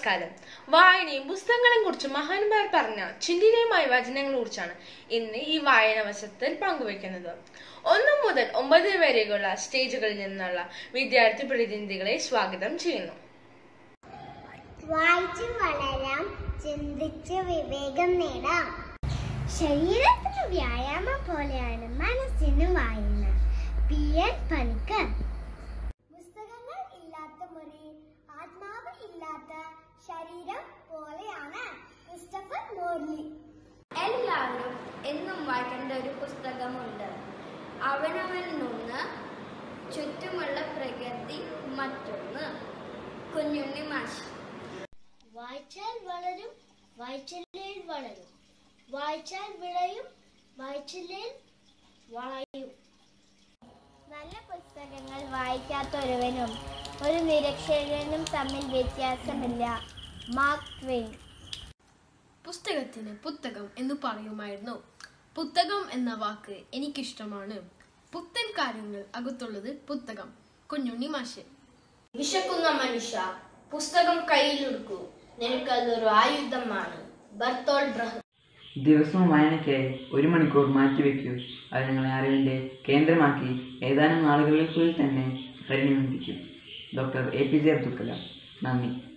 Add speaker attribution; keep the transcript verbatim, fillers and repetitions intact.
Speaker 1: നമസ്കാരം. വായനയും പുസ്തകങ്ങളെയും കുറിച്ച് മഹാന്മാർ പറഞ്ഞ ചിന്തനീയമായ വചനങ്ങളെ കുറിച്ചാണ് ഇന്ന് ഈ വായന വശത്തിൽ പങ്കുവെക്കുന്നത്. ഒന്നു മുതൽ ഒമ്പത് വരെയുള്ള സ്റ്റേജുകളിൽ നിന്നുള്ള വിദ്യാർത്ഥി പ്രതിനിധികളെ സ്വാഗതം ചെയ്യുന്നു.
Speaker 2: വായിച്ചു വളരാം, ചിന്തിച്ച് വിവേകം നേടാം. ശരീരത്തിന് വ്യായാമം പോലെയാണ് മനസ്സിന് വായന. P N Panicker. പുസ്തകങ്ങൾ ഇല്ലാത്ത മുറി ആത്മാവ് ഇല്ലാത്ത ശരീരം പോലെയാണ്. Christopher Morley.
Speaker 3: എല്ലാവരും എന്നും വായിക്കേണ്ട ഒരു പുസ്തകമുണ്ട്. അവനവനിൽ നിന്ന് ചുറ്റുമുള്ള പ്രകൃതി മറ്റൊന്ന്. കുഞ്ഞുണ്ണി മാഷ്.
Speaker 2: വായിച്ചാൽ വളരും, വായിച്ചില്ലേൽ വളരും. വായിച്ചാൽ വിളയും, വായിച്ചില്ലേൽ വളയും. നല്ല പുസ്തകങ്ങൾ വായിക്കാത്ത ഒരുവനും ഒരു നിരക്ഷരനും തമ്മിൽ വ്യത്യാസമില്ല. Mark Twain.
Speaker 4: പുസ്തകത്തിന് പുത്തകം എന്ന് പറയുമായിരുന്നു. പുത്തകം എന്ന വാക്ക് എനിക്കിഷ്ടമാണ്. പുത്തൻ കാര്യങ്ങൾ അകത്തുള്ളത് പുത്തകം. കുഞ്ഞുണ്ണി മാഷ്.
Speaker 5: വിശക്കുന്ന മനുഷ്യ, പുസ്തകം കയ്യിലെടുക്കൂ, നിനക്കതൊരു ആയുധമാണ്. Bertolt Brecht.
Speaker 6: ദിവസവും വായനയ്ക്കായി ഒരു മണിക്കൂർ മാറ്റിവെക്കൂ. അത് നിങ്ങളെ അറിവിൻ്റെ കേന്ദ്രമാക്കി ഏതാനും നാളുകളിൽ കൂടി തന്നെ പരിണമിപ്പിക്കും. Doctor A P J Abdul Kalam. നന്ദി.